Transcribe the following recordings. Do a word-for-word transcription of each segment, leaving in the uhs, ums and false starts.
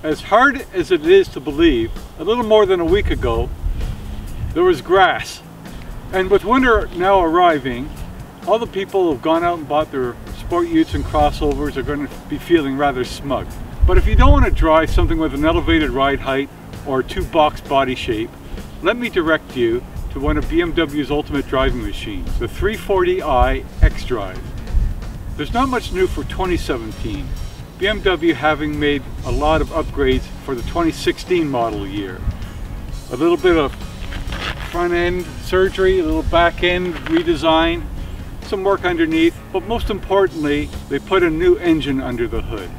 As hard as it is to believe, a little more than a week ago, there was grass. And with winter now arriving, all the people who have gone out and bought their sport utes and crossovers are going to be feeling rather smug. But if you don't want to drive something with an elevated ride height or two box body shape, let me direct you to one of B M W's ultimate driving machines, the three forty i xDrive. There's not much new for twenty seventeen, B M W having made a lot of upgrades for the twenty sixteen model year. A little bit of front end surgery, a little back end redesign, some work underneath, but most importantly, they put a new engine under the hood.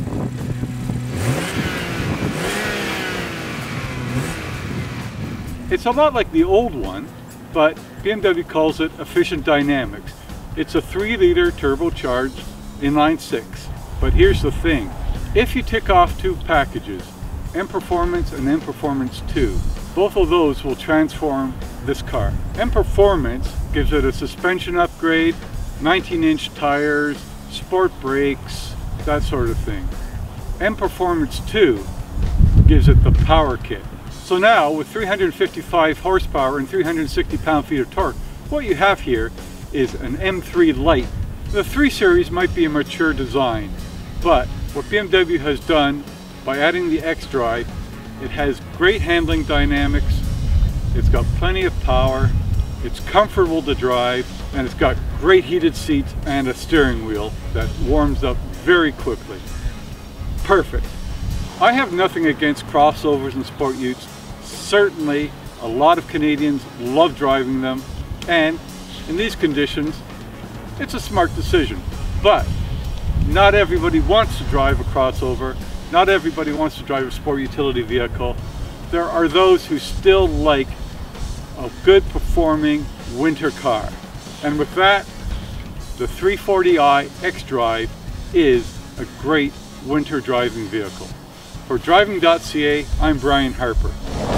It's a lot like the old one, but B M W calls it Efficient Dynamics. It's a three liter turbocharged inline six. But here's the thing, if you tick off two packages, M Performance and M Performance two, both of those will transform this car. M Performance gives it a suspension upgrade, nineteen inch tires, sport brakes, that sort of thing. M Performance two gives it the power kit. So now, with three hundred fifty-five horsepower and three hundred sixty pound-feet of torque, what you have here is an M three Lite. The three series might be a mature design, but what B M W has done by adding the xDrive, it has great handling dynamics, it's got plenty of power, it's comfortable to drive, and it's got great heated seats and a steering wheel that warms up very quickly. Perfect. I have nothing against crossovers and sport utes. Certainly, a lot of Canadians love driving them, and in these conditions, it's a smart decision. But not everybody wants to drive a crossover. Not everybody wants to drive a sport utility vehicle. There are those who still like a good performing winter car. And with that, the three forty i xDrive is a great winter driving vehicle. For driving dot C A, I'm Brian Harper.